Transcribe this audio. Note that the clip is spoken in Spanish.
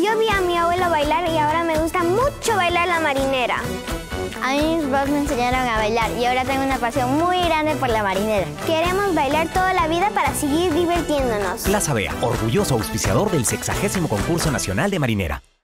Yo vi a mi abuelo bailar y ahora me gusta mucho bailar la marinera. A mí mis papás me enseñaron a bailar y ahora tengo una pasión muy grande por la marinera. Queremos bailar toda la vida para seguir divirtiéndonos. Plaza Bea, orgulloso auspiciador del 60º Concurso Nacional de Marinera.